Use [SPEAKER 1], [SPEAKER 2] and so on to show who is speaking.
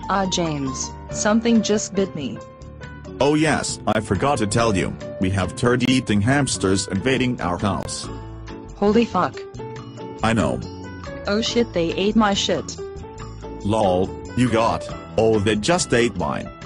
[SPEAKER 1] James, something just bit me.
[SPEAKER 2] Oh yes, I forgot to tell you, we have turd-eating hamsters invading our house.
[SPEAKER 1] Holy fuck.
[SPEAKER 2] I know.
[SPEAKER 1] Oh shit, they ate my shit.
[SPEAKER 2] Lol, you got. Oh, they just ate mine.